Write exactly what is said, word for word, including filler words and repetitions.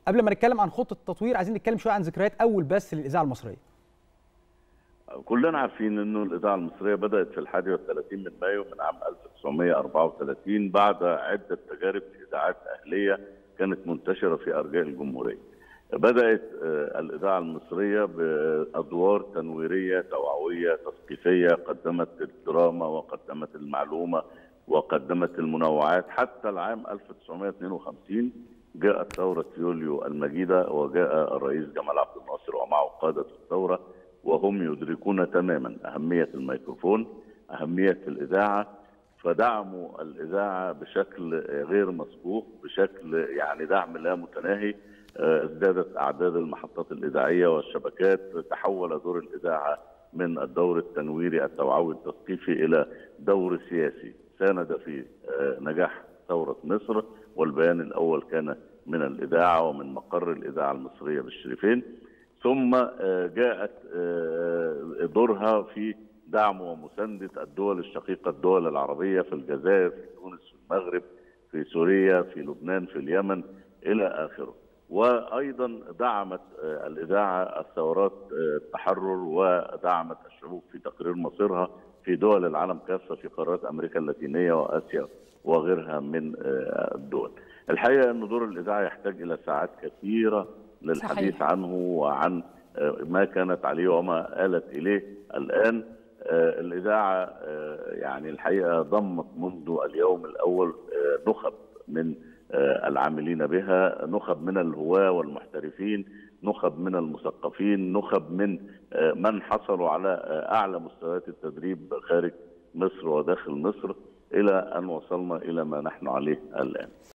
قبل ما نتكلم عن خطه التطوير عايزين نتكلم شويه عن ذكريات اول بث للاذاعه المصريه. كلنا عارفين انه الاذاعه المصريه بدات في الحادي والثلاثين من مايو من عام ألف وتسعمائة وأربعة وثلاثين بعد عده تجارب في اذاعات اهليه كانت منتشره في ارجاء الجمهوريه. بدات الاذاعه المصريه بادوار تنويريه توعويه تثقيفيه، قدمت الدراما وقدمت المعلومه وقدمت المنوعات حتى العام ألف وتسعمائة واثنين وخمسين جاءت ثوره يوليو المجيده، وجاء الرئيس جمال عبد الناصر ومعه قاده الثوره وهم يدركون تماما أهمية الميكروفون، أهمية الإذاعة، فدعموا الإذاعة بشكل غير مسبوق، بشكل يعني دعم لا متناهي. ازدادت أعداد المحطات الإذاعية والشبكات، تحول دور الإذاعة من الدور التنويري التوعوي التثقيفي إلى دور سياسي ساند في نجاح ثورة مصر، والبيان الأول كان من الإذاعة ومن مقر الإذاعة المصرية بالشريفين. ثم جاءت دورها في دعم ومساندة الدول الشقيقة، الدول العربية في الجزائر، في تونس، في المغرب، في سوريا، في لبنان، في اليمن إلى آخره. وأيضا دعمت الإذاعة الثورات التحرر، ودعمت الشعوب في تقرير مصيرها في دول العالم كافة، في قارات أمريكا اللاتينية وآسيا وغيرها من الدول. الحقيقة أن دور الإذاعة يحتاج إلى ساعات كثيرة للحديث صحيح. عنه وعن ما كانت عليه وما آلت إليه الآن. الإذاعة يعني الحقيقة ضمت منذ اليوم الأول نخب من العاملين بها، نخب من الهواة والمحترفين، نخب من المثقفين، نخب من من حصلوا على أعلى مستويات التدريب خارج مصر وداخل مصر، إلى أن وصلنا إلى ما نحن عليه الآن.